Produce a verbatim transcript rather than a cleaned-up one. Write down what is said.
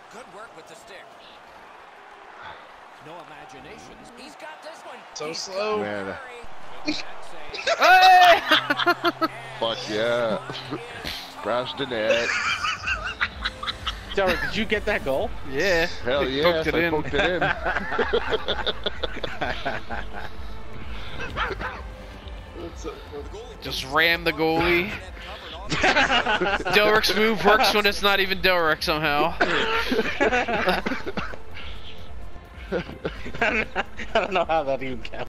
Good work with the stick. No imaginations. He's got this one. So He's slow. Man. Hey! Fuck yeah. Crash the net. Derek, did you get that goal? Yeah. Hell They yes, poked it I in. poked it in. Just ram the goalie. Delric's move works when it's not even Delric somehow. I don't know how that even counts.